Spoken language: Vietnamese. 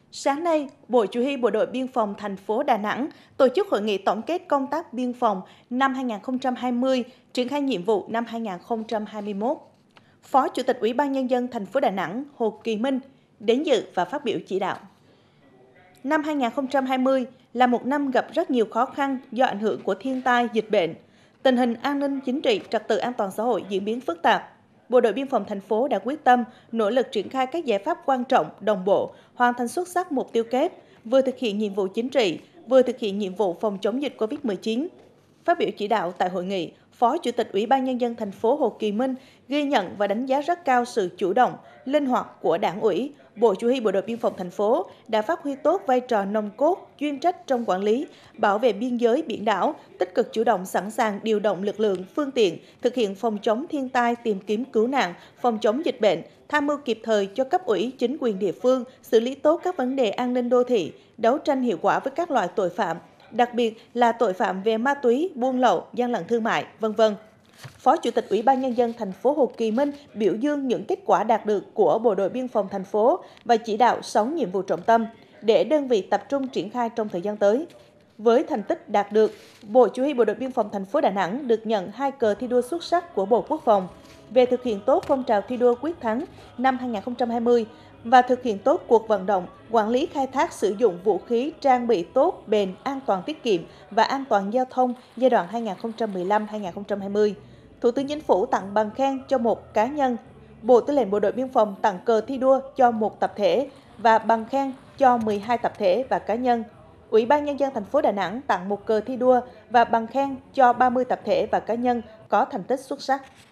Sáng nay, Bộ Chỉ huy Bộ đội Biên phòng thành phố Đà Nẵng tổ chức hội nghị tổng kết công tác biên phòng năm 2020, triển khai nhiệm vụ năm 2021. Phó Chủ tịch Ủy ban Nhân dân thành phố Đà Nẵng Hồ Kỳ Minh đến dự và phát biểu chỉ đạo. Năm 2020 là một năm gặp rất nhiều khó khăn do ảnh hưởng của thiên tai, dịch bệnh. Tình hình an ninh chính trị, trật tự an toàn xã hội diễn biến phức tạp. Bộ đội Biên phòng thành phố đã quyết tâm, nỗ lực triển khai các giải pháp quan trọng, đồng bộ, hoàn thành xuất sắc mục tiêu kép, vừa thực hiện nhiệm vụ chính trị, vừa thực hiện nhiệm vụ phòng chống dịch Covid-19. Phát biểu chỉ đạo tại hội nghị, Phó Chủ tịch Ủy ban Nhân dân thành phố Hồ Kỳ Minh ghi nhận và đánh giá rất cao sự chủ động, linh hoạt của Đảng ủy, Bộ Chỉ huy Bộ đội Biên phòng thành phố đã phát huy tốt vai trò nòng cốt, chuyên trách trong quản lý, bảo vệ biên giới biển đảo, tích cực chủ động sẵn sàng điều động lực lượng, phương tiện, thực hiện phòng chống thiên tai, tìm kiếm cứu nạn, phòng chống dịch bệnh, tham mưu kịp thời cho cấp ủy, chính quyền địa phương, xử lý tốt các vấn đề an ninh đô thị, đấu tranh hiệu quả với các loại tội phạm, đặc biệt là tội phạm về ma túy, buôn lậu, gian lận thương mại, v.v. Phó Chủ tịch Ủy ban Nhân dân thành phố Hồ Kỳ Minh biểu dương những kết quả đạt được của Bộ đội Biên phòng thành phố và chỉ đạo 6 nhiệm vụ trọng tâm để đơn vị tập trung triển khai trong thời gian tới. Với thành tích đạt được, Bộ Chỉ huy Bộ đội Biên phòng thành phố Đà Nẵng được nhận 2 cờ thi đua xuất sắc của Bộ Quốc phòng về thực hiện tốt phong trào thi đua quyết thắng năm 2020 và thực hiện tốt cuộc vận động quản lý khai thác sử dụng vũ khí trang bị tốt, bền, an toàn tiết kiệm và an toàn giao thông giai đoạn 2015-2020. Thủ tướng Chính phủ tặng bằng khen cho một cá nhân, Bộ Tư lệnh Bộ đội Biên phòng tặng cờ thi đua cho một tập thể và bằng khen cho 12 tập thể và cá nhân. Ủy ban Nhân dân thành phố Đà Nẵng tặng một cờ thi đua và bằng khen cho 30 tập thể và cá nhân có thành tích xuất sắc.